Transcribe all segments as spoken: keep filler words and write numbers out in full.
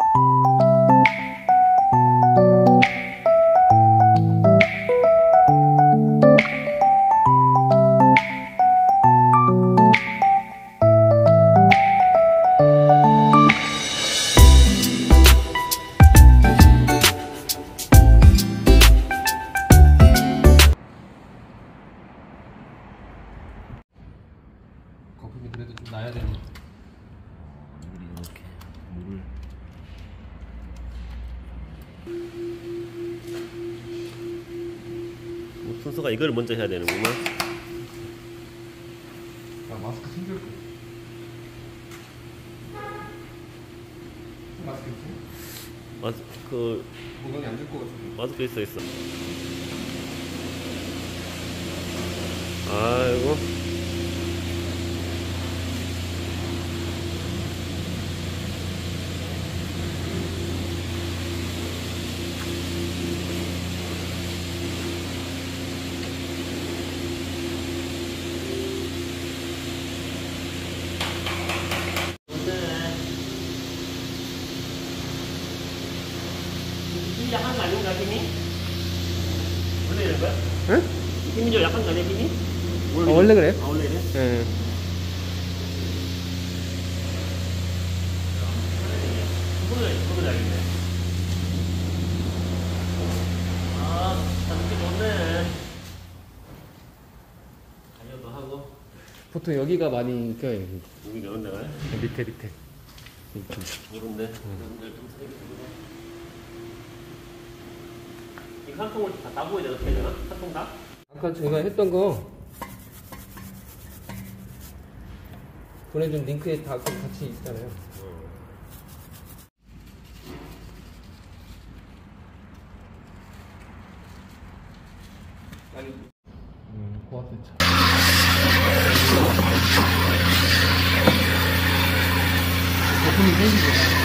거품이 그래도 좀 나야 되는. 물이 이렇게 물을 뭐 순서가 이걸 먼저 해야 되는구나. 아, 마스크 챙길 거. 마스크 있지? 마스크 건강에 안 줄 거 같은데. 마스크 있어 있어. 아이고. 힘이 약한 거 아닌가, 힘이? 원래 이런 거야? 응? 힘이 좀 약한 거 아니야, 힘이? 아, 원래 그래? 아, 원래 이래? 예. 그거는, 그거는 알겠네. 아, 참, 이게 좋네. 가려도 하고. 보통 여기가 많이 껴요. 여기 이런 데가 밑에 밑에. 이런데. 이 한 통을 다 따보야 되나? 되나? 한 통 다? 아까 제가 했던 거 보내준 링크에 다 같이 있잖아요. 아니, 음, 고압 세차. 거품이 생기죠.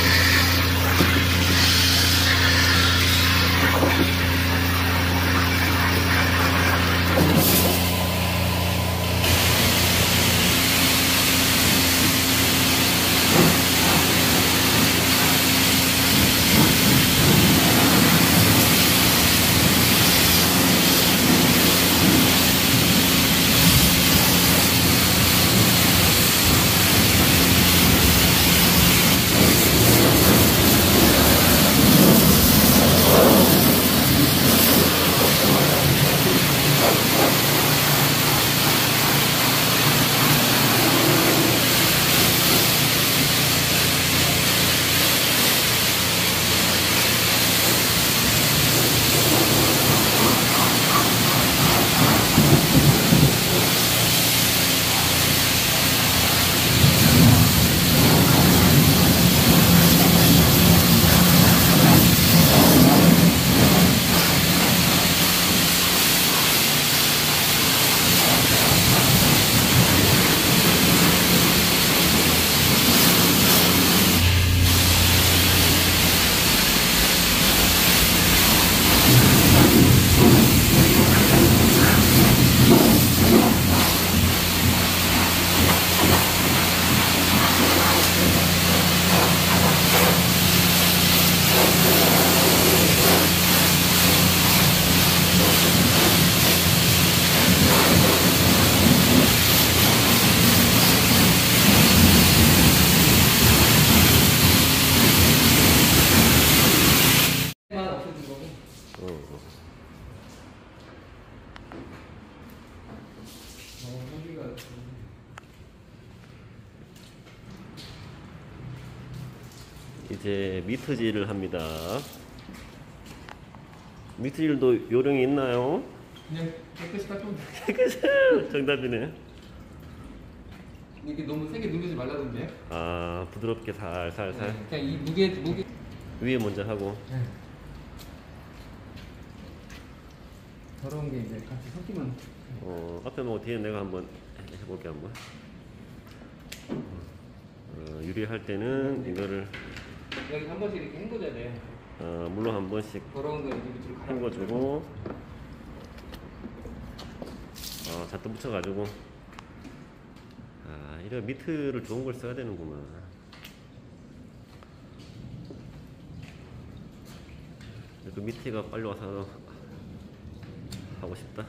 이제 미트질을 합니다. 미트질도 요령이 있나요? 그냥 깨끗이 닦으면 돼. 깨끗이 정답이네. 이게 너무 세게 누르지 말라던데. 아, 부드럽게 살살살. 네, 그냥 이 무게 무게 위에 먼저 하고. 네. 더러운 게 이제 같이 섞이면. 어, 앞에 뭐 뒤에 내가 한번 해볼게 한번. 어, 유리할 때는 이거를 여기 한 번씩 이렇게 헹궈줘야 돼. 어, 물로 한 번씩 더러운 거 이제 밑으로 가라. 헹궈주고, 어, 잔뜩 묻혀가지고. 아, 이런 미트를 좋은 걸 써야 되는구만. 그 밑에가 빨리 와서 하고 싶다.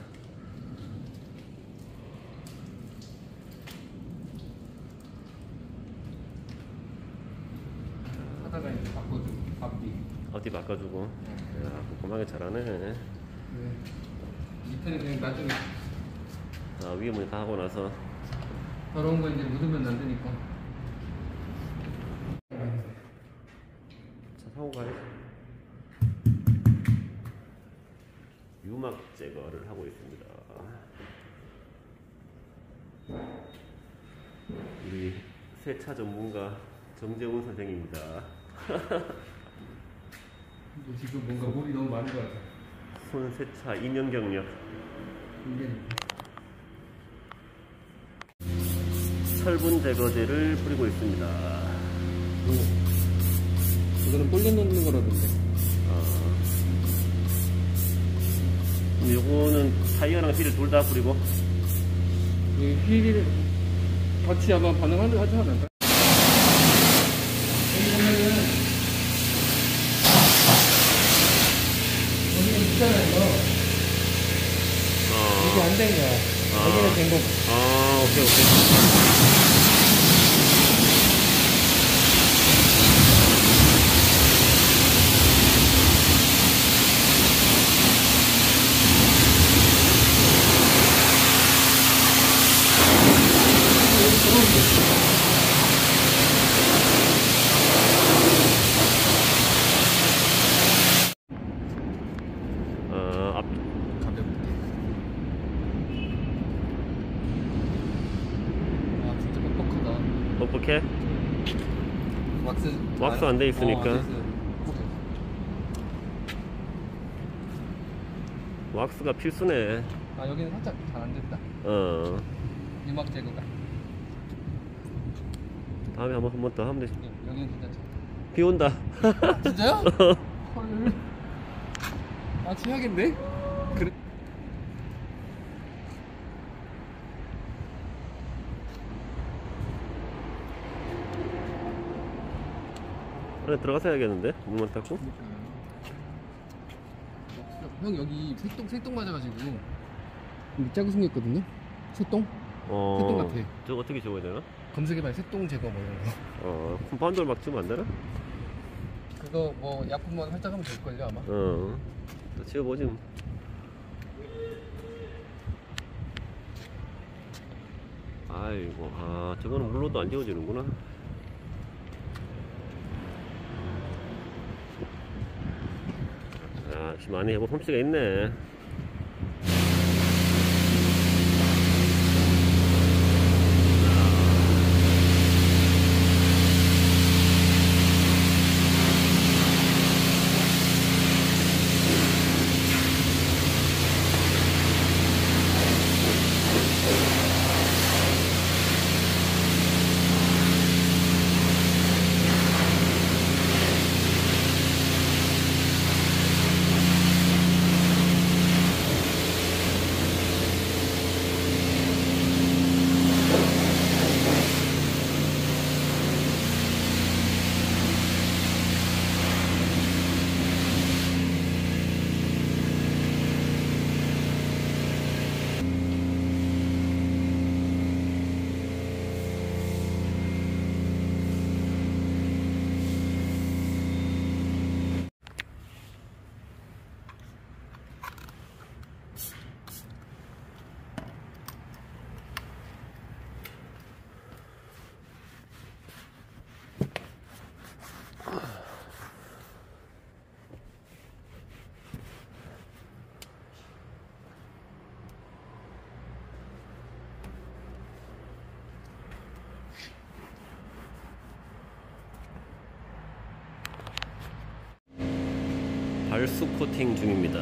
하다가 이제 바꿔주고 앞뒤. 어디 바꿔주고. 야, 꼼꼼하게 잘하네. 네. 밑에는 그냥 나중에 아, 위에 문이 다 하고 나서. 더러운 거 이제 묻으면 안 되니까. 차 사고 가야지. 유막 제거를 하고 있습니다. 우리 세차 전문가 정재훈 선생입니다. 근데 지금 뭔가 물이 너무 많은 것 같아. 손 세차 이 년 경력. 이게 철분 제거제를 뿌리고 있습니다. 이거는 볼려 넣는 거라던데. 어. 요거는 타이어랑 휠을 둘 다 뿌리고. 이 휠이 같이 아마 반응하지 하지 않을까? 여기 보면은 여기는 있잖아 이거. 어. 이게 안 된 거야. 아. 여기는 된 거고. 아, 오케이, 오케이. 어, 앞, 가볍게. 아 진짜 뻑뻑하다. 뻑뻑해? 왁스 왁스 안 돼 있으니까. 어, 안 돼 있어요. 왁스가 필수네. 아 여기는 살짝 잘 안 됐다. 어. 유막 제거가. 다음에 한번 한 번 더 하면 되지. 예, 여기는 진짜 잘. 비 온다. 진짜요? 헐. 아 최악인데? 그래. 안에 들어가서 해야겠는데? 문만 닫고. 형 여기 새똥 새똥 맞아가지고 밑자국 생겼거든요. 새똥? 어. 새똥 같아. 저거 어떻게 지워야 되나? 검색해봐요. 새똥 제거 뭐 이런 거. 어. 컴파운드를 막 지우면 안 되나? 그거 뭐 약품만 살짝 하면 될걸요 아마. 어. 또 지워보지. 뭐. 아이고, 아, 저거는 물로도 안 지워지는구나. 아, 역시 많이 해본 솜씨가 있네. 발수 코팅 중입니다.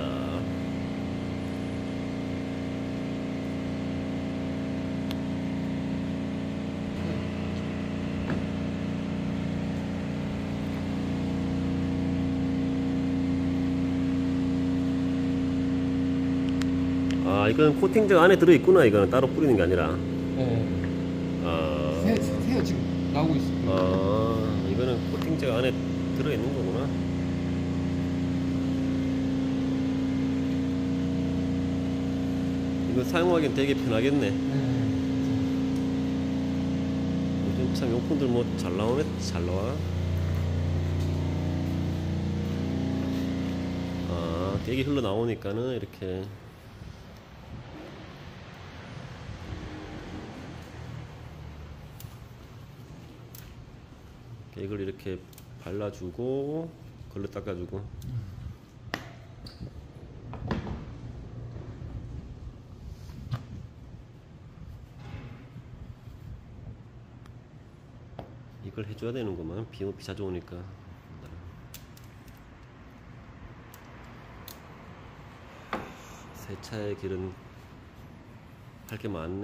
아, 이건 코팅제가 안에 들어있구나. 이거는 따로 뿌리는 게 아니라. 네. 아, 새, 새요 지금 나오고 있어. 아, 이거는 코팅제가 안에 들어있는 거구나. 이거 사용하기엔 되게 편하겠네. 네. 요즘 참 용품들 뭐 잘 나오네. 잘 나와. 아, 계기 흘러 나오니까는 이렇게 계획을 이렇게 발라주고 걸러 닦아주고. 이걸 해줘야 되는구만. 비, 비 자주 오니까. 세차의 길은 할 게 많네.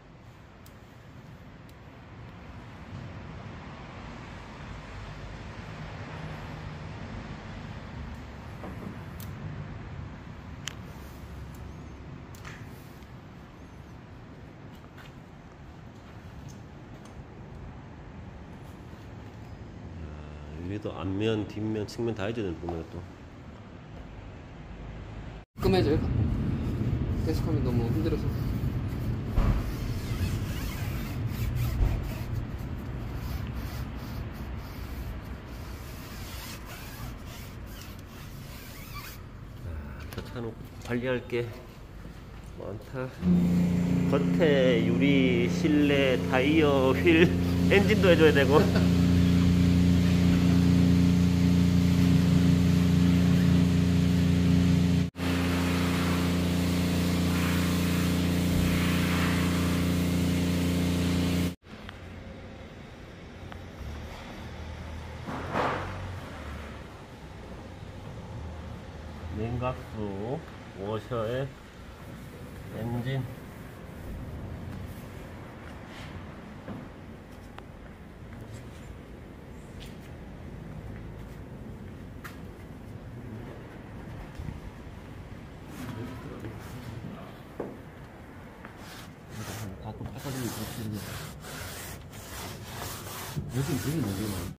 위에도 앞면, 뒷면, 측면 다 해줘야 되는 보면 또. 깔끔해져요. 계속하면 너무 힘들어서. 저 차는 관리할 게 많다. 겉에 유리, 실내, 타이어, 휠, 엔진도 해줘야 되고. 냉각수, 워셔에 엔진. 가끔 닦아주고 그렇게 요즘 되게 너무 많아.